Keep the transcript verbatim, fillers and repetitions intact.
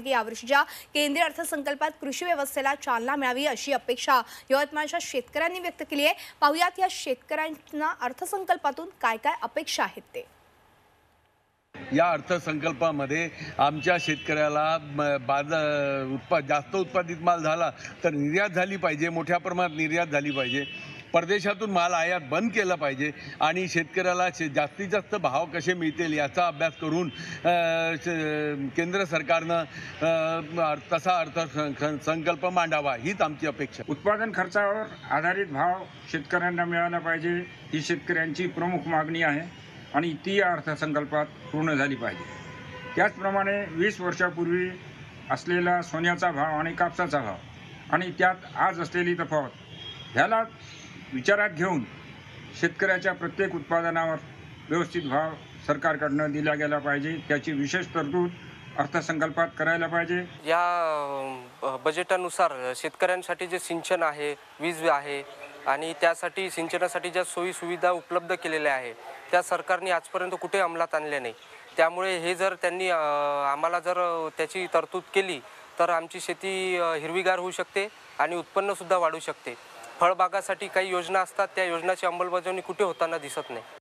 यावर्षीच्या केंद्रीय अर्थसंकल्पात कृषी व्यवस्थेला चालना मिळावी अशी अपेक्षा यवतमाळच्या शेतकऱ्यांनी व्यक्त केली आहे। पाहुयात या शेतकऱ्यांना अर्थसंकल्पातून काय काय अपेक्षा आहेत ते। या अर्थसंकल्पामध्ये आमच्या शेतकऱ्याला बाजार उत्पाद जास्त उत्पादित माल झाला तर निर्यात झाली पाहिजे, मोठ्या प्रमाणात निर्यात झाली पाहिजे, परदेशातून माल आयात बंद केला पाहिजे आणि शेतकऱ्याला जास्तीत जास्त भाव कसे मिळतील याचा अभ्यास करून केंद्र सरकारनं तसा अर्थसंकल्प मांडावा हीच आमची अपेक्षा। उत्पादन खर्चावर आधारित भाव शेतकऱ्यांना मिळाला पाहिजे ही शेतकऱ्यांची प्रमुख मागणी आहे आणि ती या अर्थसंकल्पात पूर्ण झाली पाहिजे। त्याचप्रमाणे वीस वर्षापूर्वी असलेला सोन्याचा भाव आणि कापसाचा भाव आणि त्यात आज असलेली तफावत ह्याला विचारात घेऊन शेतकऱ्याच्या प्रत्येक उत्पादनावर व्यवस्थित भाव सरकारकडून दिला गेला पाहिजे, त्याची विशेष तरतूद अर्थसंकल्पात करायला पाहिजे। या बजेटानुसार शेतकऱ्यांसाठी जे सिंचन आहे, वीज आहे आणि त्यासाठी सिंचनासाठी ज्या सोयी सुविधा उपलब्ध केलेल्या आहे त्या सरकारने आजपर्यंत कुठे अंमलात आणल्या नाही। त्यामुळे हे जर त्यांनी आम्हाला जर त्याची तरतूद केली तर आमची शेती हिरवीगार होऊ शकते आणि उत्पन्न सुद्धा वाढू शकते। फळबागासाठी काही योजना असतात, त्या योजनाची अंमलबजावणी कुठे होताना दिसत नाही।